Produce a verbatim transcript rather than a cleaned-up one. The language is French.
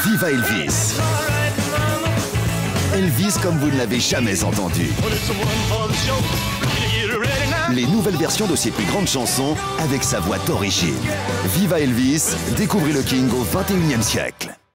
Viva Elvis. Elvis comme vous ne l'avez jamais entendu. Les nouvelles versions de ses plus grandes chansons avec sa voix d'origine. Viva Elvis, découvrez le King au vingt et unième siècle.